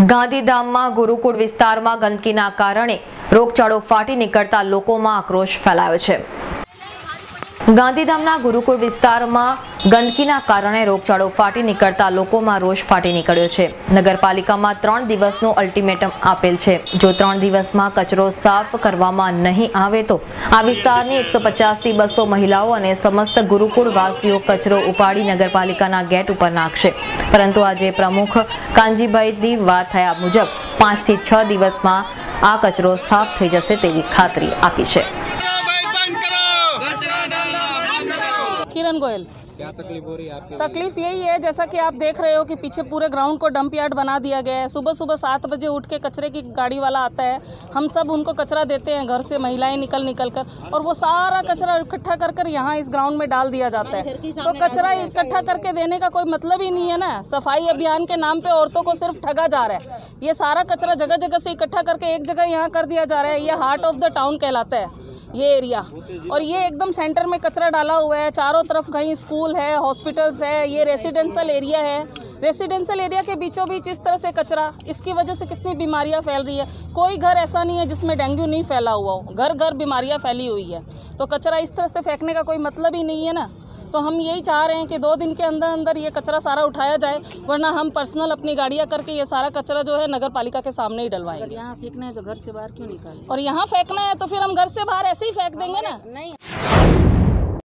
ગાંધીધામમાં ગુરુકુળ વિસ્તારમાં ગંદકીના કારણે રોગચાળો ફાટી નીકળતા લોકોમાં આક્રોશ ફેલાયો છે। ગાંધીધામના ગુરુકુળ વિસ્તારમાં ગંદકીના કારણે રોગચાળો ફાટી નીકળતા લોકોમાં રોષ ફાટી નીકળ્યો છે। નગરપાલિકામાં 3 દિવસનો અલ્ટિમેટમ આપેલ છે। જો 3 દિવસમાં કચરો સાફ કરવામાં નહીં આવે તો આ વિસ્તારની 150 થી 200 મહિલાઓ અને સમસ્ત ગુરુકુળ વાસીઓ કચરો ઉપાડી નગરપાલિકાના ગેટ ઉપર નાખશે। પરંતુ આજે પ્રમુખ કાનજીભાઈની વાત થયા મુજબ 5 થી 6 દિવસમાં આ કચરો સાફ થઈ જશે તેવી ખાતરી આપી છે। किरण गोयल, क्या तकलीफ हो रही है आपकी? तकलीफ यही है जैसा कि आप देख रहे हो कि पीछे पूरे ग्राउंड को डंप यार्ड बना दिया गया है। सुबह सुबह 7 बजे उठ के कचरे की गाड़ी वाला आता है, हम सब उनको कचरा देते हैं, घर से महिलाएं निकल कर, और वो सारा कचरा इकट्ठा कर यहाँ इस ग्राउंड में डाल दिया जाता है। तो कचरा इकट्ठा करके देने का कोई मतलब ही नहीं है ना। सफाई अभियान के नाम पे औरतों को सिर्फ ठगा जा रहा है। ये सारा कचरा जगह जगह से इकट्ठा करके एक जगह यहाँ कर दिया जा रहा है। ये हार्ट ऑफ द टाउन कहलाता है ये एरिया, और ये एकदम सेंटर में कचरा डाला हुआ है। चारों तरफ कहीं स्कूल है, हॉस्पिटल्स है, ये रेसिडेंशियल एरिया है। रेसिडेंशियल एरिया के बीचों बीच इस तरह से कचरा, इसकी वजह से कितनी बीमारियां फैल रही है। कोई घर ऐसा नहीं है जिसमें डेंगू नहीं फैला हुआ हो, घर घर बीमारियां फैली हुई है। तो कचरा इस तरह से फेंकने का कोई मतलब ही नहीं है ना। तो हम यही चाह रहे हैं कि 2 दिन के अंदर अंदर ये कचरा सारा उठाया जाए, वरना हम पर्सनल अपनी गाड़ियाँ करके ये सारा कचरा जो है नगर पालिका के सामने ही डलवाएंगे। यहाँ फेंकना है तो घर से बाहर क्यों निकालें? और यहाँ फेंकना है तो फिर हम घर से बाहर ऐसे ही फेंक देंगे ना। नहीं।